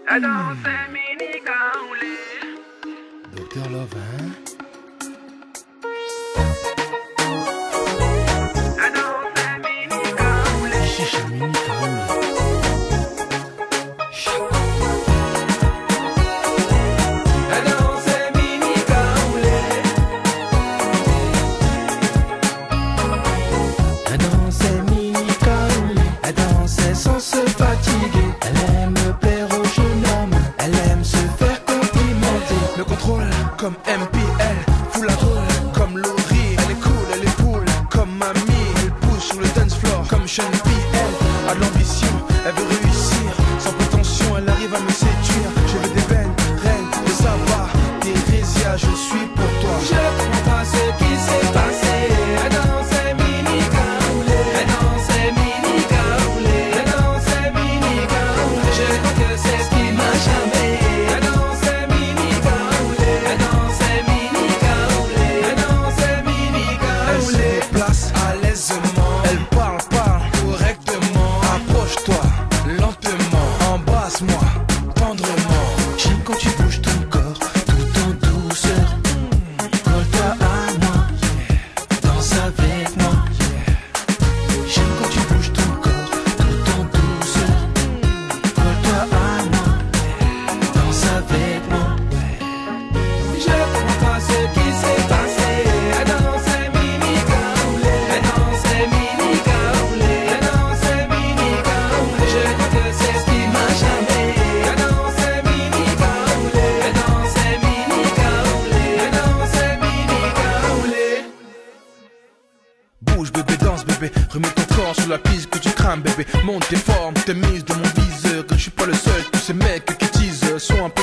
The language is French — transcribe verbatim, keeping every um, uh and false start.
Elle dansait mini caoulé. Docteur Love, hein? Elle dansait mini caoulé. Chicha mini caoulé. Elle dansait mini caoulé. Elle dansait mini caoulé. Elle dansait sans se fatiguer. Elle aime plaire aux jeunes hommes. Elle aime se faire complimenter. Le contrôle comme M P L. Fout la drôle comme Laurie. Elle est cool, elle est cool comme mamie. Elle pousse sur le dance floor comme Sean P. Elle a de l'ambition, elle veut réussir. Sans prétention, elle arrive à me séduire. Je veux des veines, reines, de savoir. Thérésia, je suis pour toi. Je comprends pas ce qui s'est passé. Elle dansait mini caoulé. Elle dansait mini caoulé. Elle dansait mini caoulé. Je crois que c'est ce qui m'a charmé. Elle dansait mini caoulé. Elle dansait mini caoulé. Elle dansait mini Elle se caoulé. déplace à l'aisement. Elle parle, parle correctement. Approche-toi lentement. Embrasse-moi tendrement. J'aime quand tu bouges ton corps tout en douceur. Colle-toi à moi. Danse avec moi. J'aime quand tu bouges ton corps tout en douceur. Colle-toi à moi. Danse avec moi. Je comprends pas ce qui s'est passé. Elle dansait mini caoulé. Elle dansait mini caoulé. Elle dansait mini caoulé. Je crois que c'est ce qui m'a charmé. Elle dansait mini caoulé. Elle dansait mini caoulé. Elle dansait mini caoulé. Bouge bébé, danse bébé, remets ton corps sur la piste que tu crames bébé. Monte tes formes, tes mises de mon viseur. Que je suis pas le seul, tous ces mecs qui teasent sont un peu